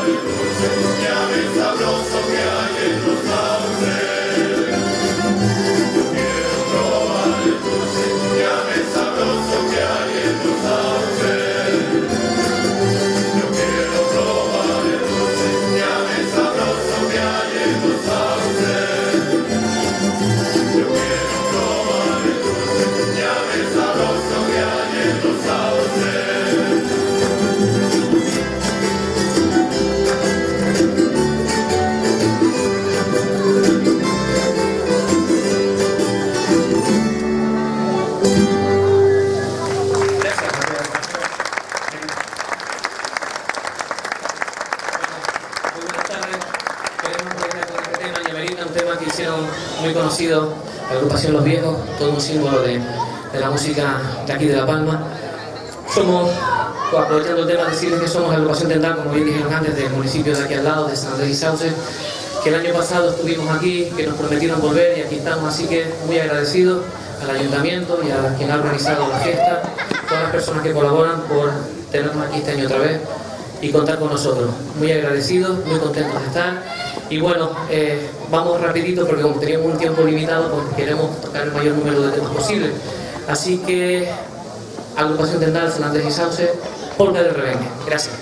Muy conocido, la agrupación Los Viejos, todo un símbolo de la música de aquí de La Palma. Somos, aprovechando el tema, decirles que somos la agrupación Tendal, como bien dijeron antes, del municipio de aquí al lado, de San Andrés y Sauce, que el año pasado estuvimos aquí, que nos prometieron volver y aquí estamos, así que muy agradecidos al ayuntamiento y a quien ha organizado la fiesta, todas las personas que colaboran por tenernos aquí este año otra vez y contar con nosotros. Muy agradecidos, muy contentos de estar. Y bueno, vamos rapidito porque como teníamos un tiempo limitado, pues queremos tocar el mayor número de temas posible. Así que, agrupación Tendal, San Andrés y Sauce, Polka del Rebenque. Gracias.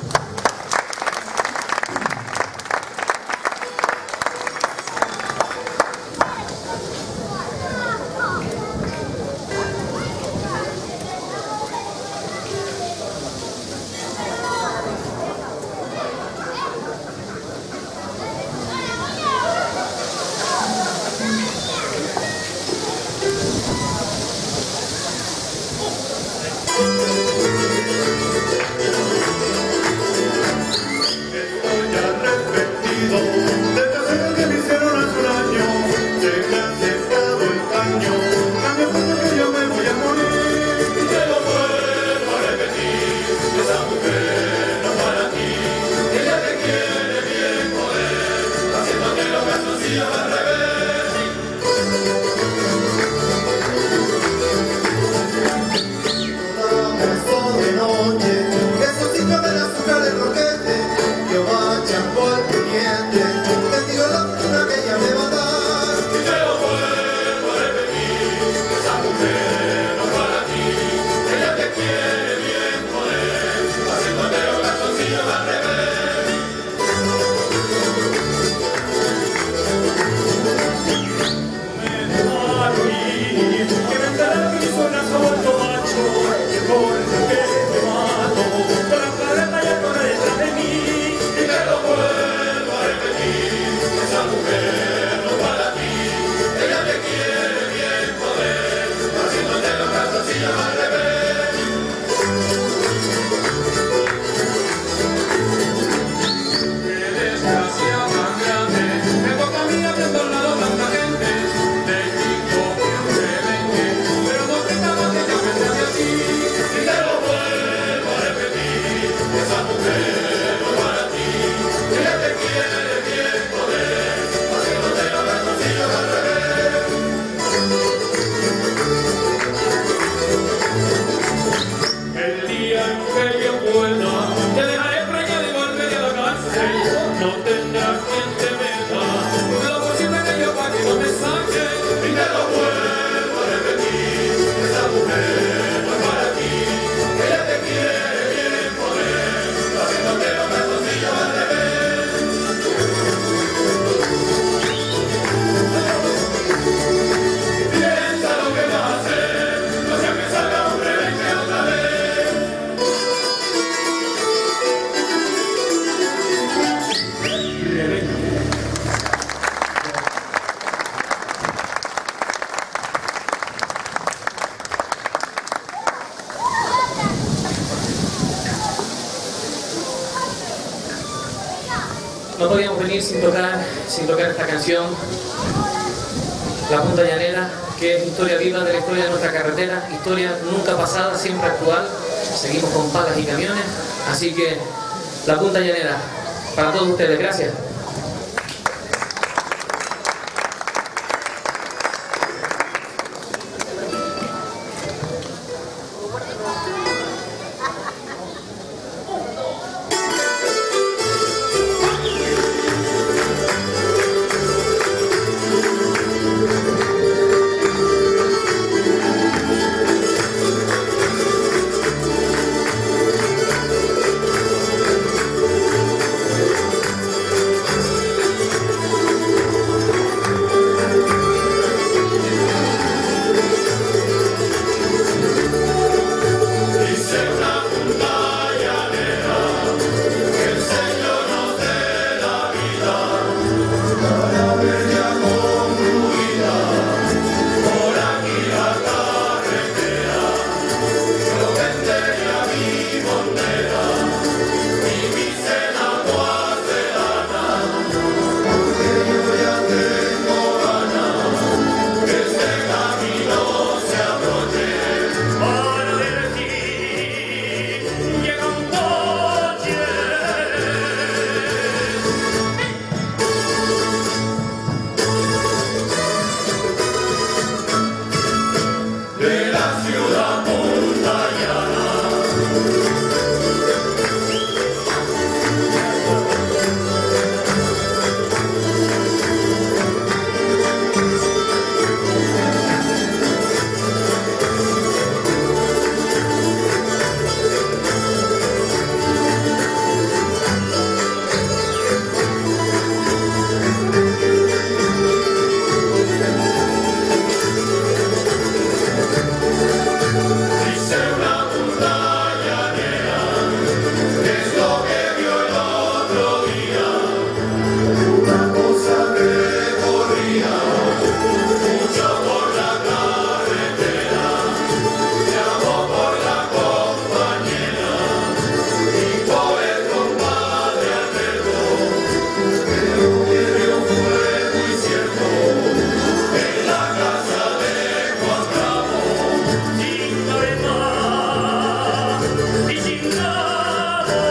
No podíamos venir sin tocar esta canción, La Punta Llanera, que es historia viva de la historia de nuestra carretera, historia nunca pasada, siempre actual. Seguimos con palas y camiones, así que La Punta Llanera, para todos ustedes, gracias.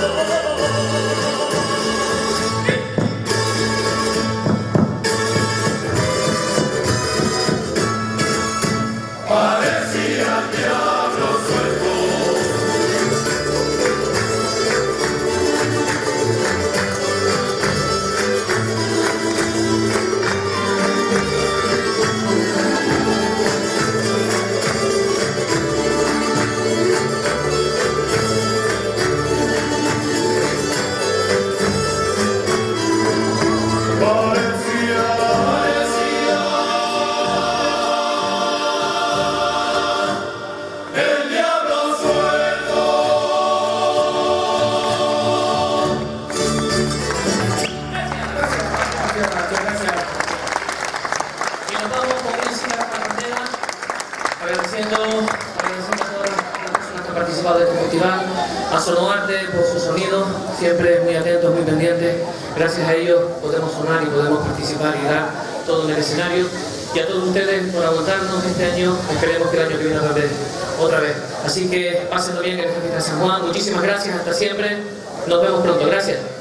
Agradeciendo a todas las personas que han participado de este festival, a Sonoarte por su sonido, siempre muy atentos, muy pendientes. Gracias a ellos podemos sonar y podemos participar y dar todo en el escenario. Y a todos ustedes por aguantarnos este año, esperemos que el año que viene otra vez. Así que pásenlo bien en esta fiesta de San Juan. Muchísimas gracias, hasta siempre. Nos vemos pronto. Gracias.